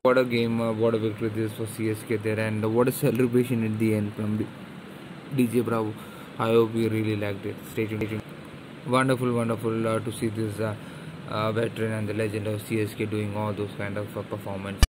What a game, what a victory this for CSK there, and what a celebration at the end from DJ Bravo. I hope you really liked it. Stay tuned. Wonderful, wonderful to see this veteran and the legend of CSK doing all those kind of performance.